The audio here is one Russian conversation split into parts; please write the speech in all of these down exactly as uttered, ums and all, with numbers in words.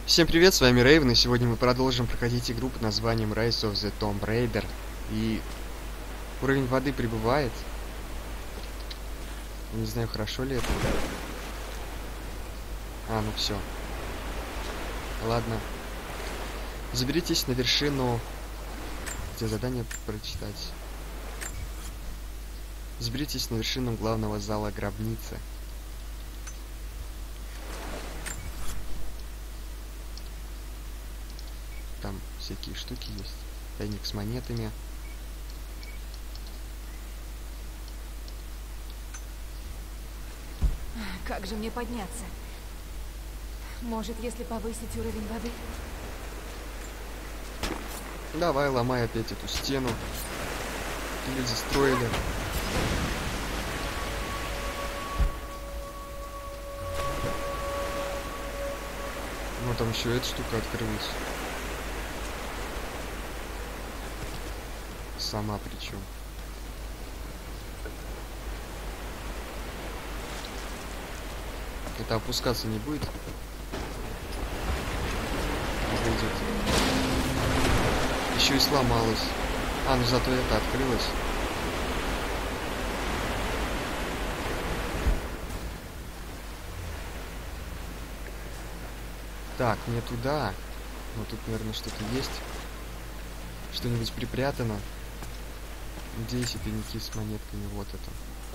Всем привет, с вами Рейвен, и сегодня мы продолжим проходить игру под названием Rise of the Tomb Raider. И уровень воды прибывает. Не знаю, хорошо ли это. А, ну все. Ладно. Заберитесь на вершину... Где задание прочитать? Заберитесь на вершину главного зала гробницы. Там всякие штуки есть. Тайник с монетами. Как же мне подняться? Может, если повысить уровень воды? Давай, ломай опять эту стену. Или застроили. Ну там еще эта штука открылась. Сама причем. Это опускаться не будет? Выйдет. Еще и сломалась. А, ну зато это открылось. Так, мне туда. Ну тут, наверное, что-то есть. Что-нибудь припрятано. Где эти тайники с монетками? Вот это.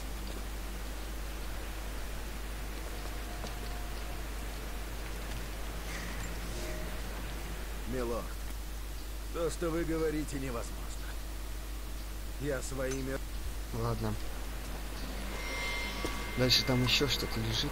Милорд, то, что вы говорите, невозможно. Я своими... Ладно. Дальше там еще что-то лежит.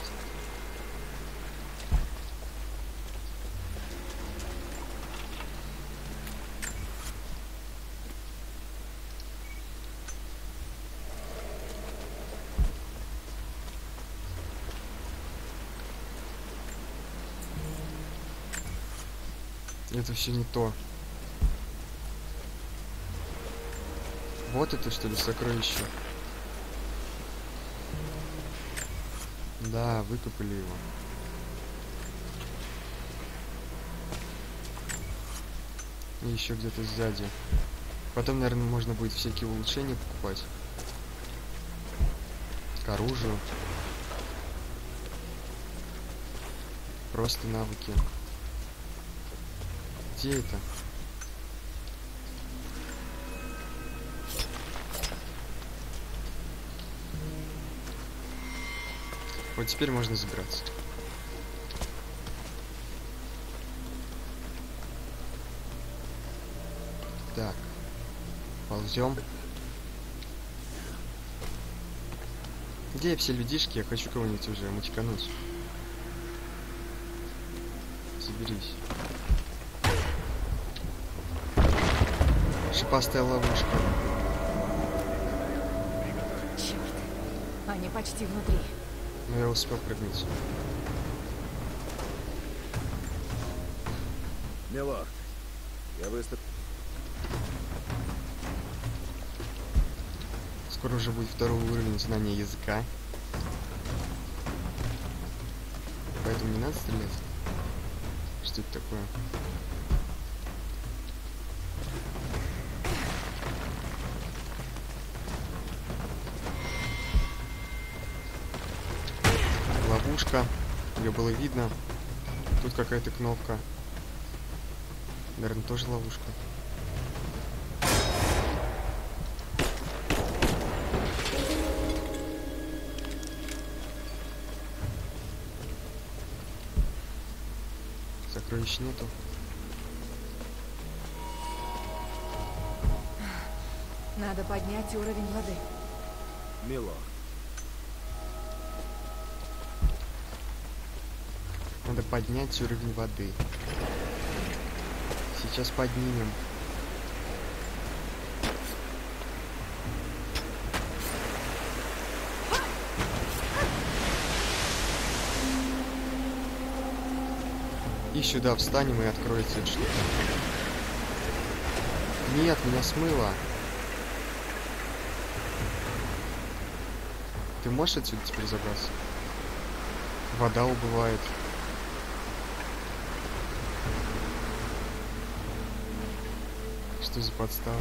Это все не то. Вот это, что ли, сокровище? Да, выкопали его. И еще где-то сзади. Потом, наверное, можно будет всякие улучшения покупать. К оружию. Просто навыки. Где это? Вот теперь можно забираться. Так. Ползем. Где все людишки? Я хочу кого-нибудь уже мочкануть. Соберись. Шипастая ловушка. Черт, они почти внутри. Но я успел прыгнуть. Милорд, я выступ... Скоро уже будет второй уровень знания языка. Поэтому не надо стрелять. Что это такое? Ловушка. Ее было видно. Тут какая-то кнопка. Наверное, тоже ловушка. Сокровищ нету. Надо поднять уровень воды. Милорд, Надо поднять уровень воды. Сейчас поднимем. И сюда встанем, и откроется эта штука. Нет, меня смыло. Ты можешь отсюда теперь забраться? Вода убывает. Что за подстава?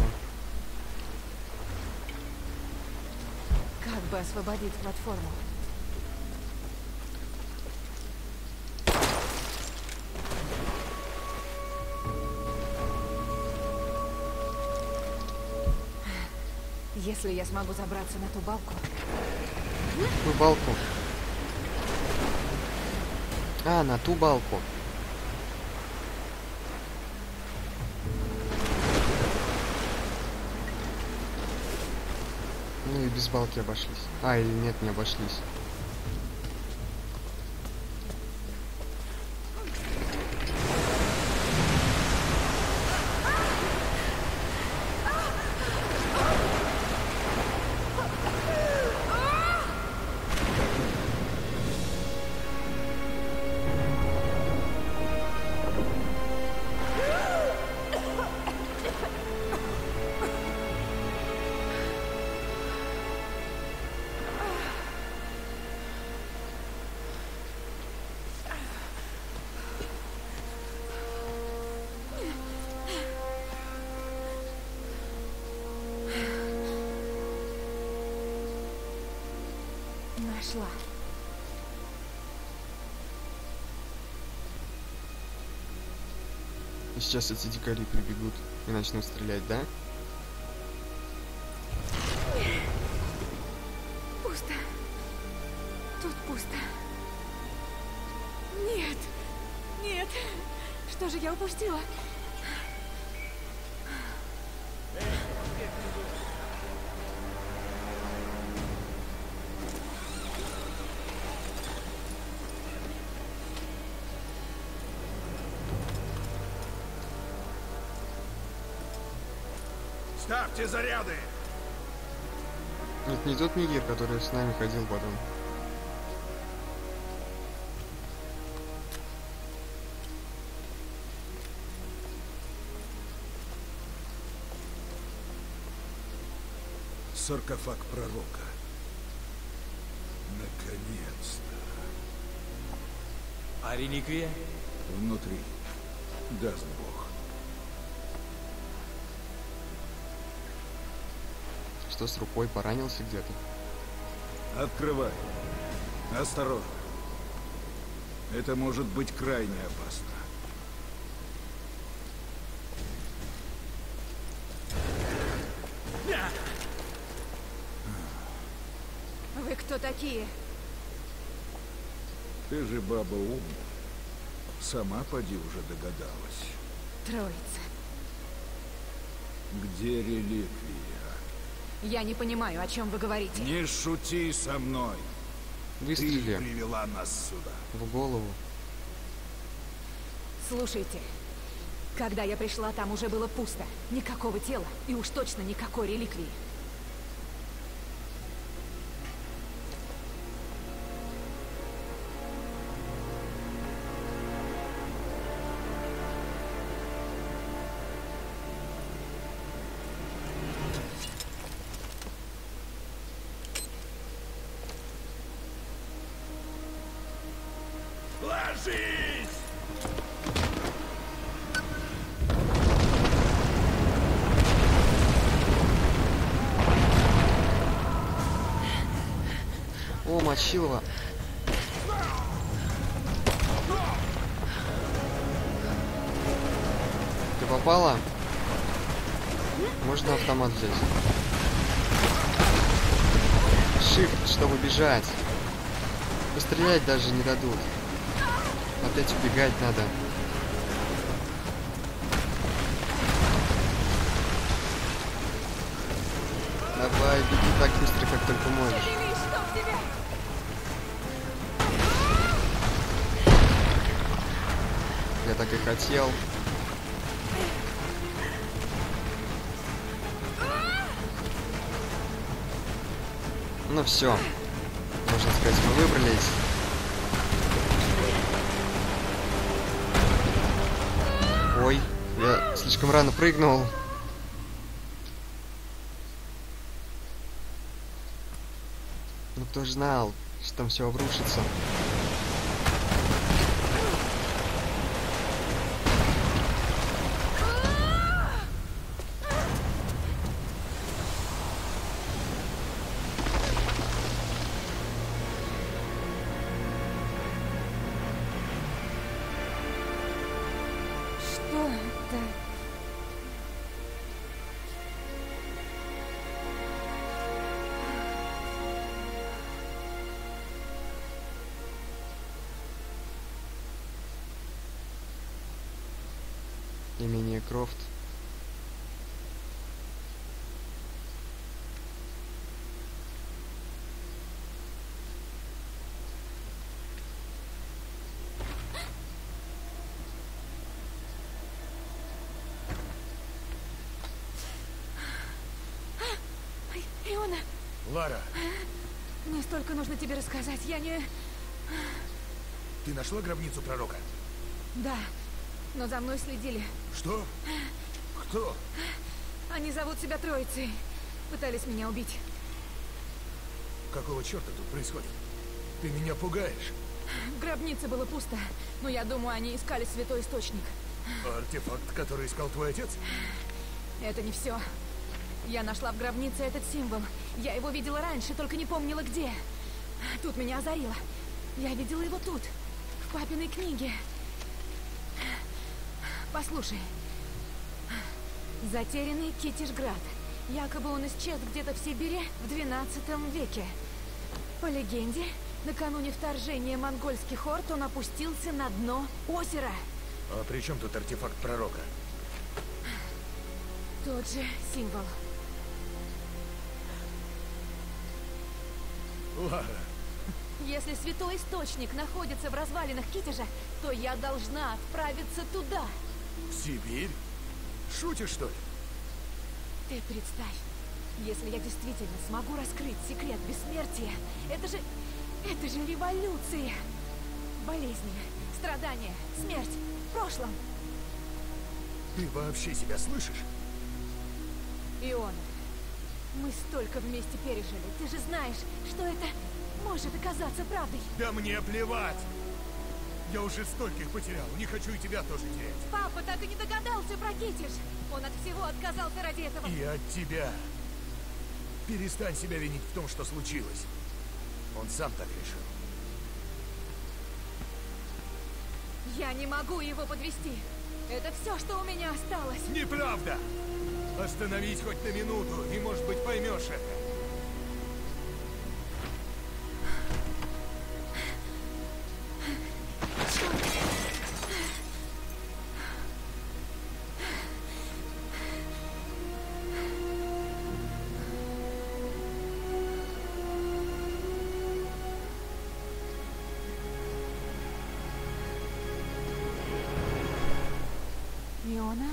Как бы освободить платформу? Если я смогу забраться на ту балку. Какую балку? А, на ту балку. Ну и без балки обошлись. А, или нет, не обошлись. Нашла. И сейчас эти дикари прибегут и начнут стрелять, да? Пусто. Тут пусто. Нет. Нет. Что же я упустила? Ставьте заряды! Это не тот Нигер, который с нами ходил потом. Саркофаг пророка. Наконец-то. А реликвия? Внутри. Даст Бог. Что с рукой, поранился где-то? Открывай. Осторожно. Это может быть крайне опасно. Вы кто такие? Ты же баба умная. Сама поди уже догадалась. Троица. Где реликвия? Я не понимаю, о чем вы говорите. Не шути со мной. Ты Выстрели привела нас сюда. в голову. Слушайте, когда я пришла, там уже было пусто. Никакого тела и уж точно никакой реликвии. Ложись! О, Мочилова. Ты попала? Можно автомат взять. Shift, чтобы бежать. Пострелять даже не дадут. Опять убегать надо. Давай, беги так быстро, как только можешь. Бери, чтоб тебя! Я так и хотел. Ну все. Можно сказать, мы выбрались. Ой, я слишком рано прыгнул. Ну кто ж знал, что там все обрушится. Что это? Имение Крофт. Иона, Лара, мне столько нужно тебе рассказать. Я не... ты нашла гробницу пророка? Да, но за мной следили. Что? Кто? Они зовут себя Троицей. Пытались меня убить. Какого черта тут происходит? Ты меня пугаешь. В гробнице было пусто, но я думаю, они искали святой источник. Артефакт, который искал твой отец? Это не все. Я нашла в гробнице этот символ. Я его видела раньше, только не помнила где. Тут меня озарило. Я видела его тут, в папиной книге. Послушай. Затерянный Китишград. Якобы он исчез где-то в Сибири в двенадцатом веке. По легенде, накануне вторжения монгольских орд он опустился на дно озера. А при чем тут артефакт пророка? Тот же символ. Лара, Если святой источник находится в развалинах Китежа, то я должна отправиться туда. в Сибирь? Шутишь, что ли? Ты представь, если я действительно смогу раскрыть секрет бессмертия, это же... это же революция! Болезни, страдания, смерть в прошлом. Ты вообще себя слышишь? Иона, мы столько вместе пережили. Ты же знаешь, что это может оказаться правдой. Да мне плевать! Я уже стольких потерял, не хочу и тебя тоже терять. Папа так и не догадался про Китеж. Он от всего отказался ради этого. И от тебя. Перестань себя винить в том, что случилось. Он сам так решил. Я не могу его подвести. Это все, что у меня осталось. Неправда! Остановись хоть на минуту, и, может быть, поймешь это. Иона?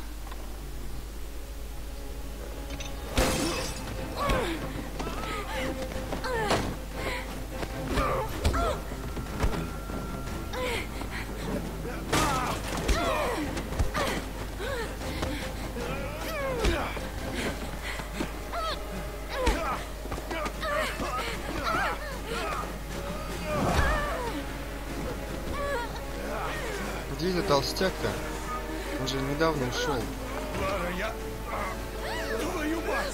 Где этот толстяк-то? Он же недавно ушел. Лара, я... Твою мать!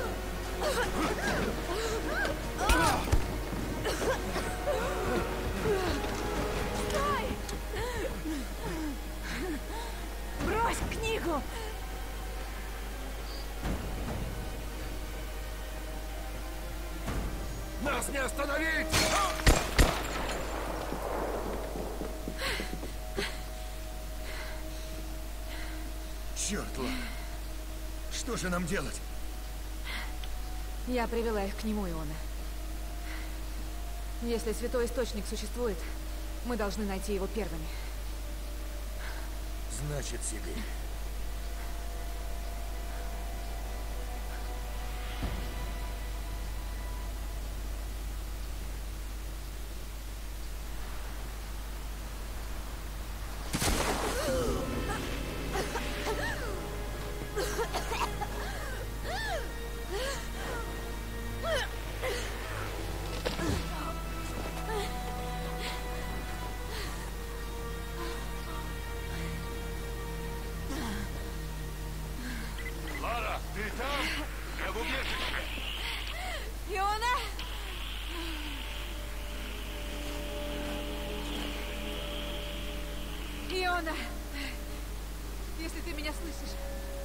Стой! Брось книгу! Нас не остановить! Черт, Лара. Что же нам делать? Я привела их к нему, Иона. Если святой источник существует, мы должны найти его первыми. Значит, Сибирь. Лара, ты там? Я в убежище. Иона! Иона! Если ты меня слышишь,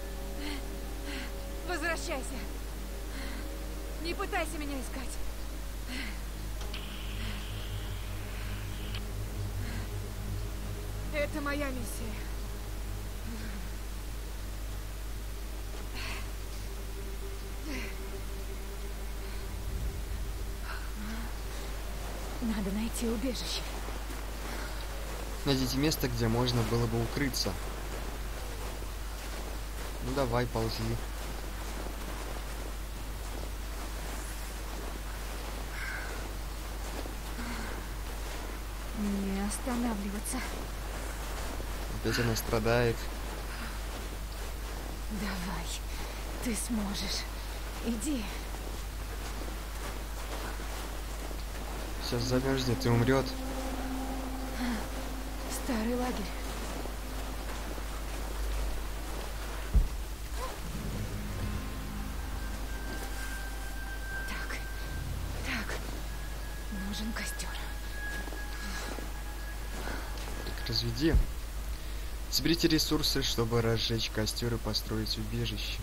возвращайся. Не пытайся меня искать. Это моя миссия. Надо найти убежище. Найдите место, где можно было бы укрыться. Ну давай, ползи. Не останавливаться. Опять она страдает. Давай, ты сможешь. Иди. Сейчас замерзнет и умрет. Старый лагерь. Так, так. Нужен костер. Так, разведи. Соберите ресурсы, чтобы разжечь костер и построить убежище.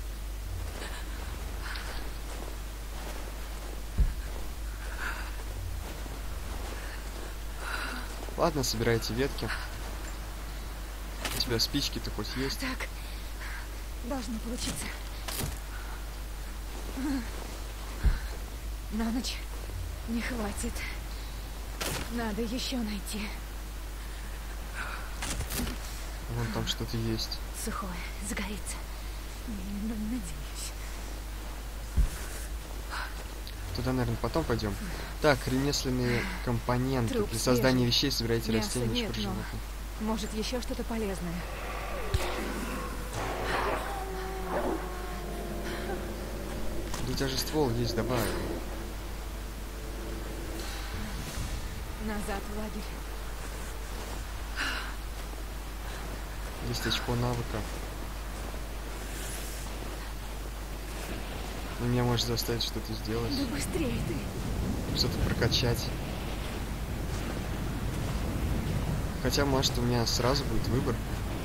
Ладно, собирайте ветки. У тебя спички-то хоть есть? Так, должно получиться. На ночь не хватит. Надо еще найти. Вон там что-то есть. Сухое, загорится. Н- Надеюсь. Туда, наверное, потом пойдем. Так, ремесленные компоненты. Труп При создании свежий. вещей собирайте Мяса растения, нет, шкуры но животных. может еще что-то полезное. Да у тебя же ствол есть, давай. Назад в лагерь. Есть очко навыка. Но меня может заставить что-то сделать. Да быстрее ты. Что-то прокачать. Хотя, может, у меня сразу будет выбор.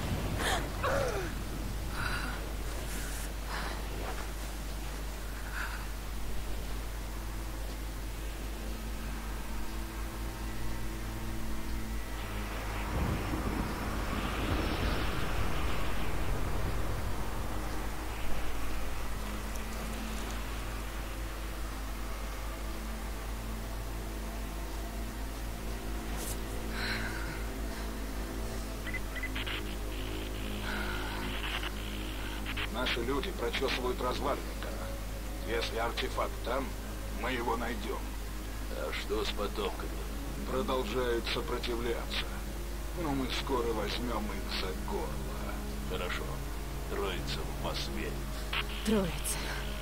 Наши люди прочесывают развалины. Если артефакт там, мы его найдем. А что с потомками? Продолжают сопротивляться. Но мы скоро возьмем их за горло. Хорошо. Троица в Москве. Троица.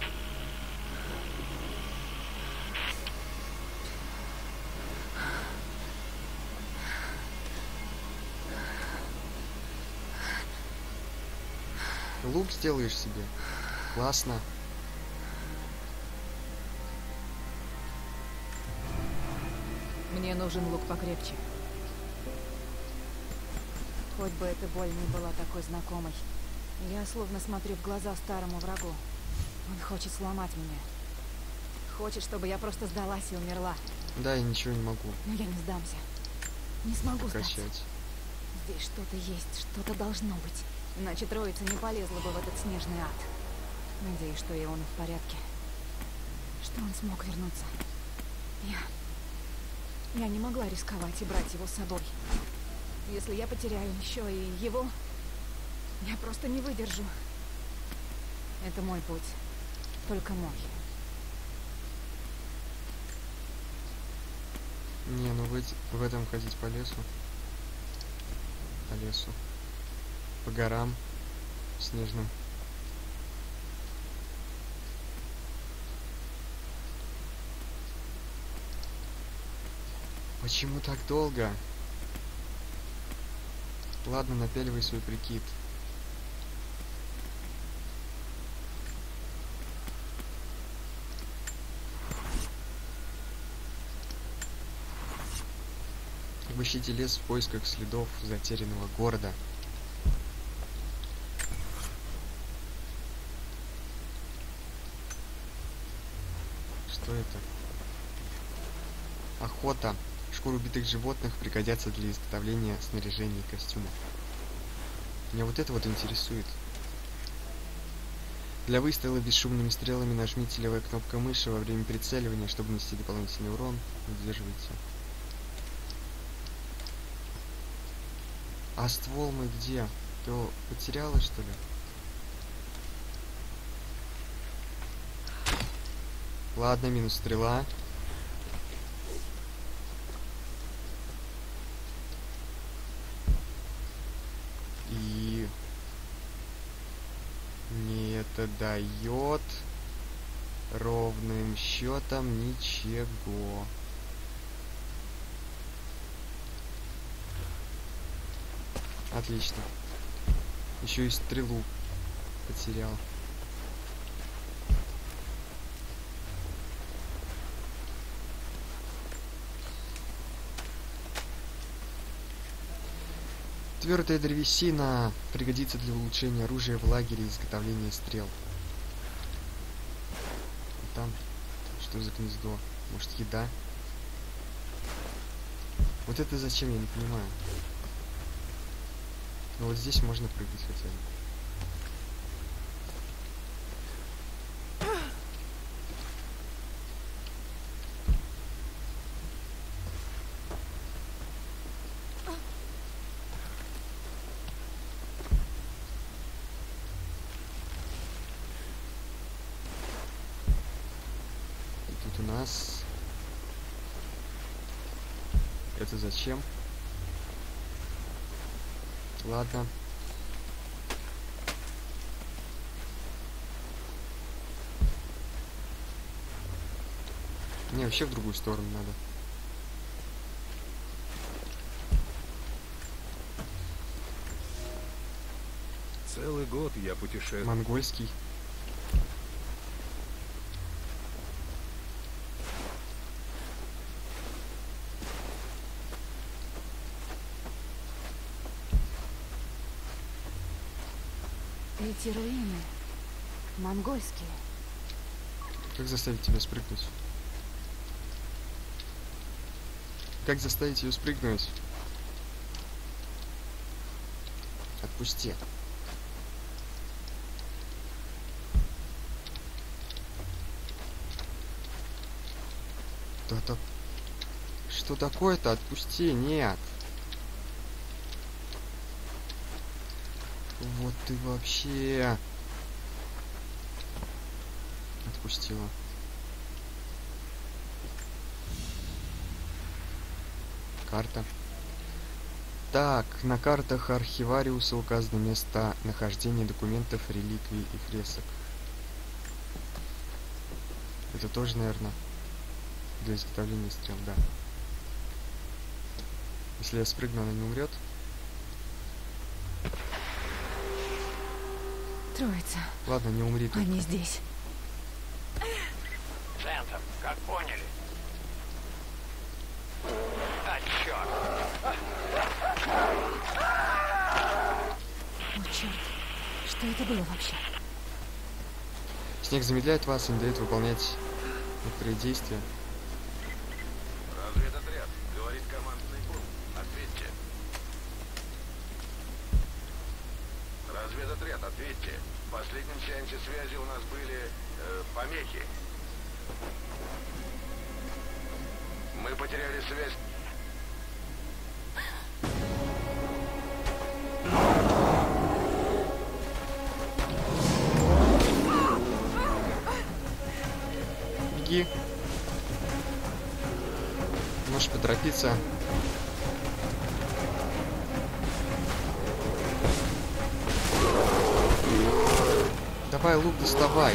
Лук сделаешь себе. Классно. Мне нужен лук покрепче. Хоть бы эта боль не была такой знакомой. Я словно смотрю в глаза старому врагу. Он хочет сломать меня. Хочет, чтобы я просто сдалась и умерла. Да, я ничего не могу Но я не сдамся. Не смогу сдаться. прокачать. Здесь что-то есть, что-то должно быть. Иначе троица не полезла бы в этот снежный ад. Надеюсь, что и он в порядке. Что он смог вернуться. Я... Я не могла рисковать и брать его с собой. Если я потеряю еще и его, я просто не выдержу. Это мой путь. Только мой. Не, ну в, эти- в этом ходить по лесу. По лесу. По горам снежным. Почему так долго? Ладно, напяливай свой прикид. Обыщите лес в поисках следов затерянного города. Что это? Охота. Шкуры убитых животных пригодятся для изготовления снаряжения и костюмов. Меня вот это вот интересует. Для выстрела бесшумными стрелами нажмите левая кнопка мыши во время прицеливания, чтобы нанести дополнительный урон. Удерживайте. А ствол мы где? Ты его потеряла, что ли? Ладно, минус стрела. И мне это дает ровным счетом ничего. Отлично. Еще и стрелу потерял. Твердая древесина пригодится для улучшения оружия в лагере и изготовления стрел. И там что за гнездо? Может, еда? Вот это зачем, я не понимаю. Но вот здесь можно прыгать хотя бы. У нас это зачем? Ладно. Не, вообще в другую сторону надо. Целый год я путешествую. Монгольский. Эти руины монгольские. Как заставить тебя спрыгнуть? Как заставить ее спрыгнуть? Отпусти. Да-то... Что такое-то? Отпусти, нет. Вот ты вообще... Отпустила. Карта. Так, на картах архивариуса указано место нахождения документов, реликвий и фресок. Это тоже, наверное, для изготовления стрел, да. Если я спрыгну, она не умрет. Троица. Ладно, не умри тут. Они здесь. Центр, как поняли? А, черт! О, черт. Что это было вообще? Снег замедляет вас и не дает выполнять некоторые действия. Разведотряд, говорит командный пункт. Ответьте. Разведотряд, ответьте. В последнем сеансе связи у нас были э, помехи. Мы потеряли связь. Беги. Можешь поторопиться. Давай лук доставай.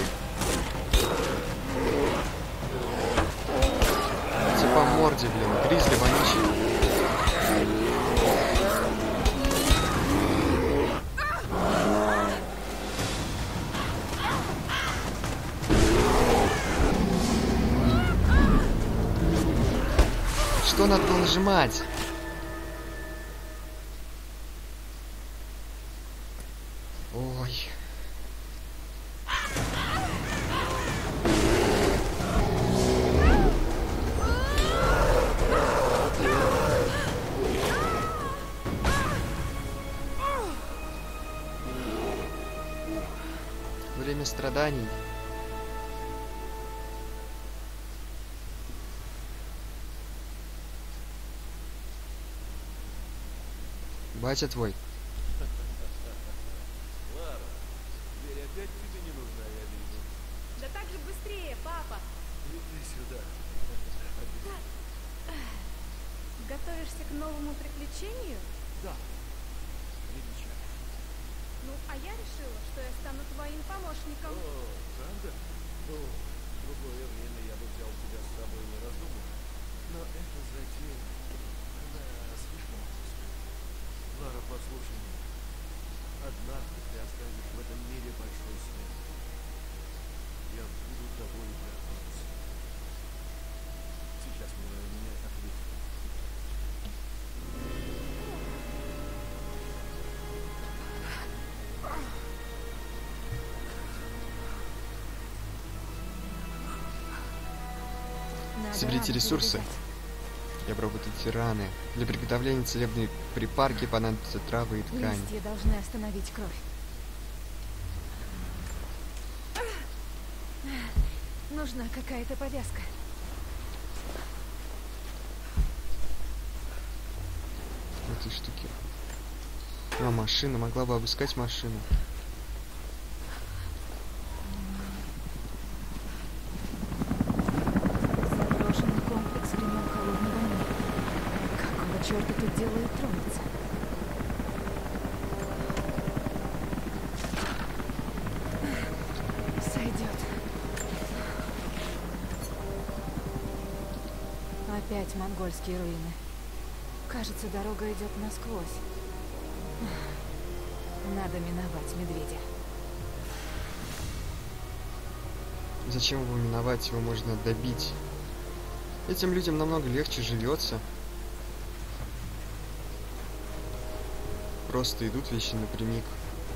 По морде, блин, гризли вонючий. Что надо было нажимать? Ой. время страданий. Батя твой. Лара, дверь опять тебе не нужна, я вижу. Да так же быстрее, папа. Иди сюда. Готовишься к новому приключению? Да. Величай. Ну, а я решила, что я стану твоим помощником. О, правда? Ну, в другое время я бы взял тебя с собой, не раздумывая. Но эта затея, она слишком опасна. Лара, послушай меня. Однажды ты оставишь в этом мире большой след. Я буду тобой гордиться. Сейчас, милая, у меня ответ. Надо Соберите рану ресурсы перевязать. и обработайте раны. Для приготовления целебной припарки понадобятся травы и ткань. Листья должны остановить кровь. Нужна какая-то повязка. Этой штуки. А, машина. Могла бы обыскать машину. Заброшенный комплекс времен Холодной войны. Какого черта тут делают тронуться? Сойдет. Опять монгольские руины. Кажется, дорога идет насквозь. Надо миновать медведя. Зачем его миновать? Его можно добить. Этим людям намного легче живется. Просто идут вещи напрямик.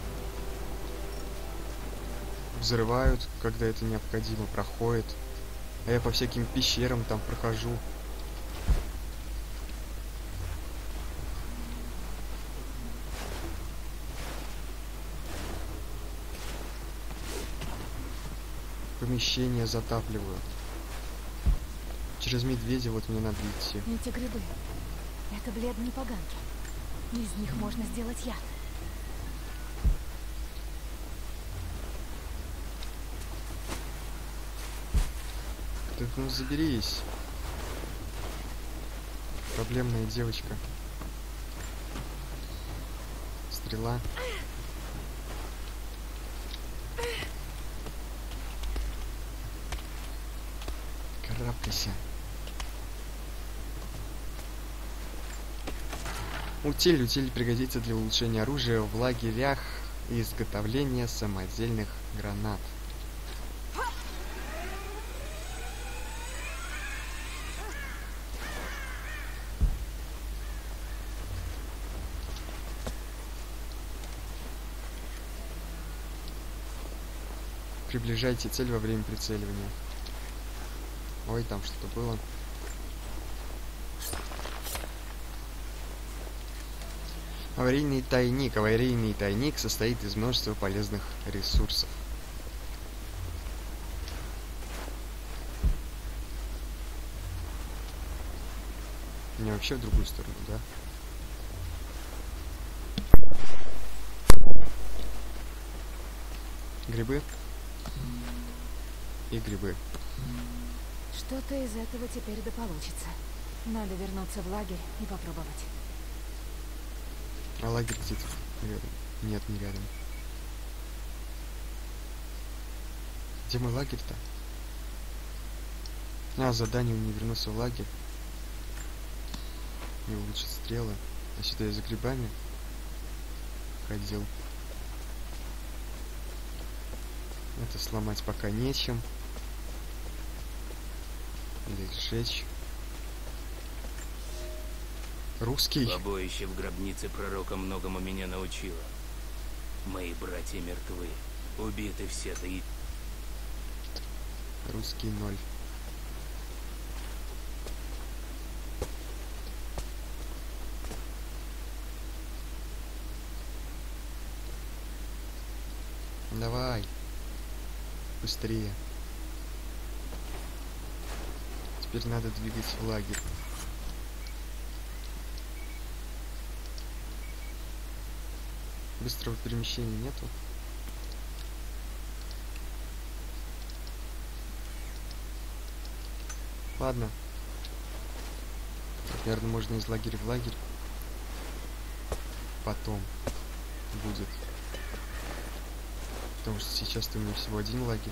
Взрывают, когда это необходимо, проходит. А я по всяким пещерам там прохожу. Помещения затапливаю. Через медведя вот мне надо идти. Эти грибы. Это бледные поганки. Из них можно сделать яд. Так ну заберись. Проблемная девочка. Стрела. Карабкайся. Утиль. Утиль пригодится для улучшения оружия в лагерях и изготовления самодельных гранат. Приближайте цель во время прицеливания. Ой, там что-то было. Аварийный тайник. Аварийный тайник состоит из множества полезных ресурсов. Не вообще в другую сторону, да? Грибы. И грибы. Что-то из этого теперь да получится. Надо вернуться в лагерь и попробовать. А лагерь где-то рядом? Нет, не рядом. Где мой лагерь-то? А, задание не вернуться в лагерь. И улучшить стрелы. А сюда я за грибами ходил. Это сломать пока нечем. Или сжечь. Русский. Побоище в гробнице пророка многому меня научило. Мои братья мертвы. Убиты все до и... Русский ноль. Давай. быстрее. Теперь надо двигать в лагерь. Быстрого перемещения нету. Ладно. Так, наверное, можно из лагеря в лагерь. Потом будет. Потому что сейчас-то у меня всего один лагерь.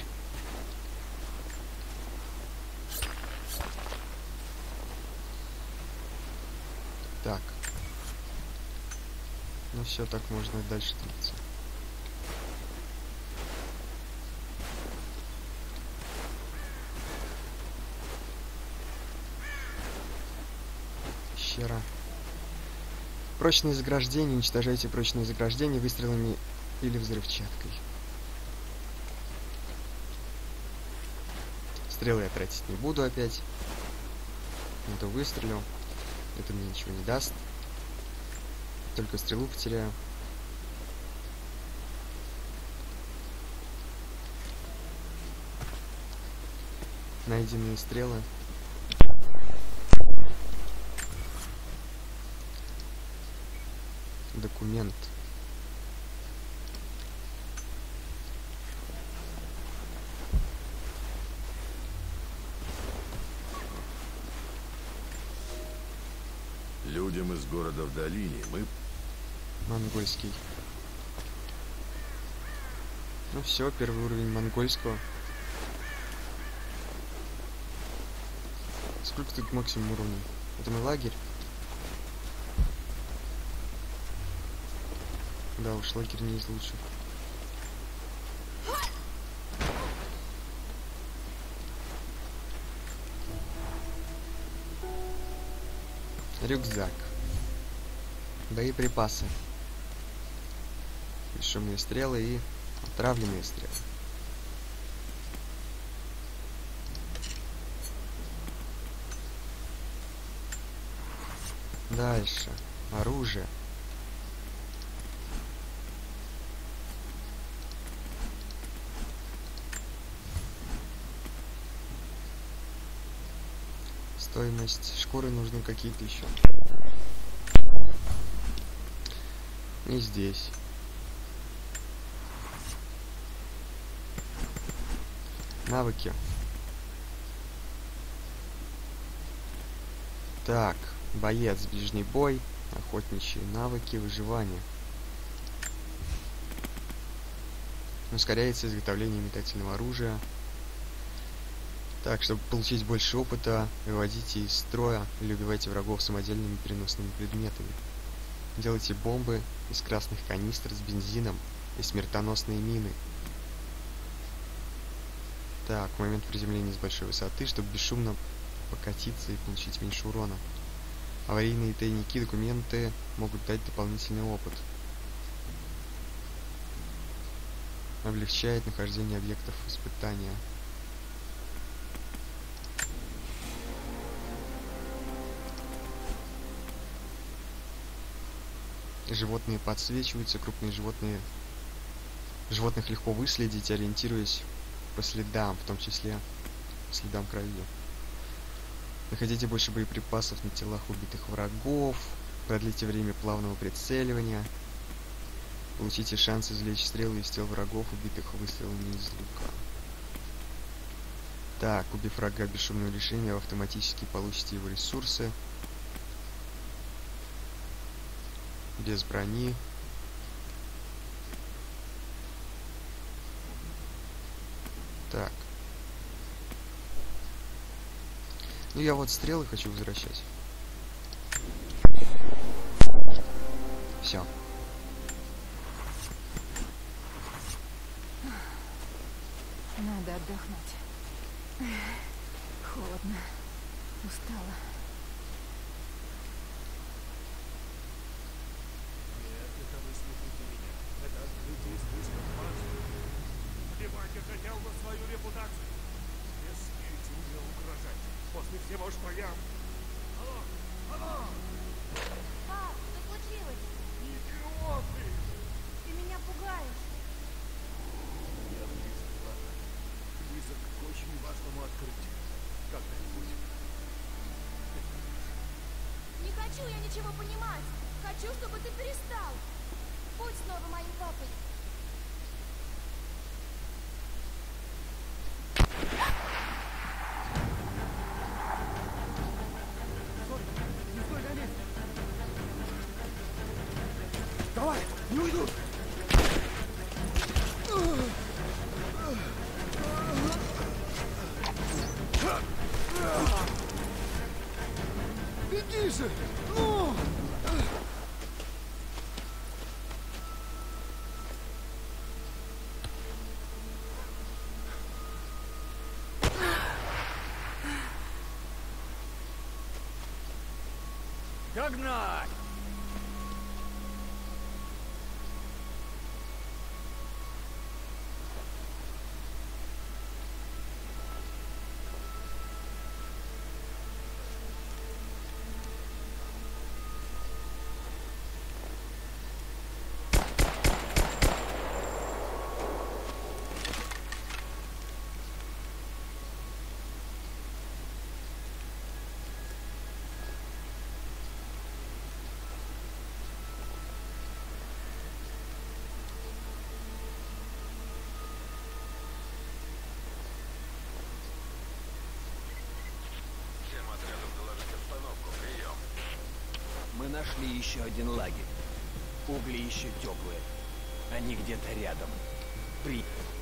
Так. Ну все, так можно и дальше двигаться. Пещера. Прочные заграждения. Уничтожайте прочные заграждения выстрелами или взрывчаткой. Стрелы я тратить не буду опять. Это выстрелю. Это мне ничего не даст. Только стрелу потеряю. Найденные стрелы. Документ. Людям из города в долине мы... Монгольский. Ну все, первый уровень монгольского. Сколько тут максимум уровней? Это мой лагерь? Да уж, лагерь не из лучших. Рюкзак. Боеприпасы. Бесшумные стрелы и отравленные стрелы. Дальше. Оружие. Стоимость шкуры нужны какие-то еще. Не здесь. Навыки. Так, боец, ближний бой, охотничьи навыки, выживание. Ускоряется изготовление метательного оружия. Так, чтобы получить больше опыта, выводите из строя или убивайте врагов самодельными переносными предметами. Делайте бомбы из красных канистр с бензином и смертоносные мины. Так, момент приземления с большой высоты, чтобы бесшумно покатиться и получить меньше урона. Аварийные тайники, документы могут дать дополнительный опыт. Облегчает нахождение объектов испытания. Животные подсвечиваются, крупные животные. Животных легко выследить, ориентируясь по следам, в том числе по следам крови. Находите больше боеприпасов на телах убитых врагов. Продлите время плавного прицеливания. Получите шанс извлечь стрелы из тел врагов, убитых выстрелами из лука. Так, убив врага бесшумным решением, вы автоматически получите его ресурсы. Без брони. Так. Ну я вот стрелы хочу возвращать. Все. Надо отдохнуть. Холодно. Устала. Нет, это вы слушайте меня. Это открытие списка фактов. Плевать я хотел на свою репутацию. Не смейте мне угрожать. После всего, что я... Алло! Алло! Пап, что случилось? Идиоты! Ты меня пугаешь. Я близко, ладно? хочу я ничего понимать. Хочу, чтобы ты перестал. Будь снова моим папой. Не стой на месте! Давай, не уйдут! Беги же! Ну! Догнать! Мы нашли еще один лагерь. Угли еще теплые. Они где-то рядом. При...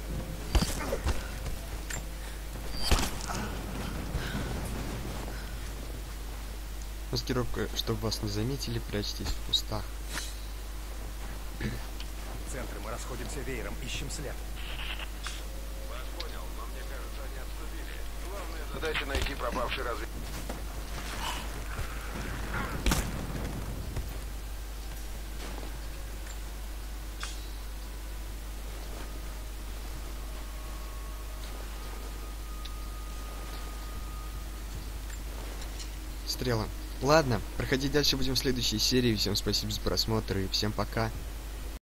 Маскировка, чтобы вас не заметили, прячьтесь в кустах. Центр, мы расходимся веером, ищем след. Вас понял, но мне кажется, они отступили. Главная задача найти пропавший разведчик. Стрела. Ладно, проходить дальше будем в следующей серии. Всем спасибо за просмотр и всем пока.